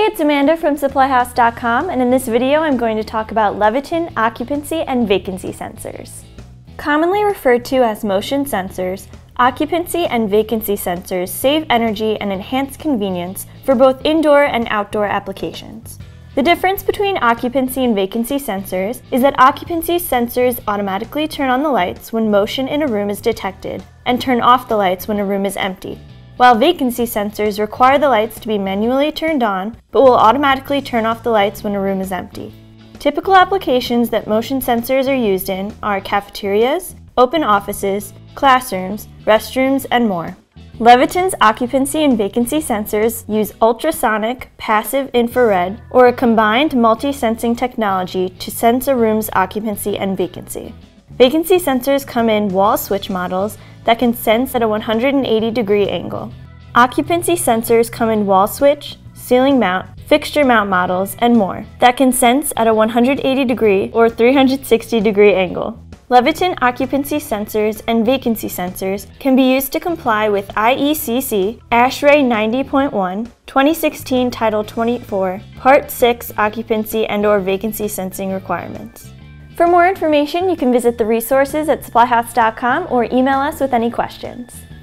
it's Amanda from supplyhouse.com, and in this video I'm going to talk about Leviton Occupancy and Vacancy sensors. Commonly referred to as motion sensors, occupancy and vacancy sensors save energy and enhance convenience for both indoor and outdoor applications. The difference between occupancy and vacancy sensors is that occupancy sensors automatically turn on the lights when motion in a room is detected and turn off the lights when a room is empty, while vacancy sensors require the lights to be manually turned on but will automatically turn off the lights when a room is empty. Typical applications that motion sensors are used in are cafeterias, open offices, classrooms, restrooms, and more. Leviton's occupancy and vacancy sensors use ultrasonic, passive infrared, or a combined multi-sensing technology to sense a room's occupancy and vacancy. Vacancy sensors come in wall switch models that can sense at a 180-degree angle. Occupancy sensors come in wall switch, ceiling mount, fixture mount models, and more that can sense at a 180-degree or 360-degree angle. Leviton occupancy sensors and vacancy sensors can be used to comply with IECC, ASHRAE 90.1, 2016 Title 24, Part 6 occupancy and/or vacancy sensing requirements. For more information, you can visit the resources at supplyhouse.com or email us with any questions.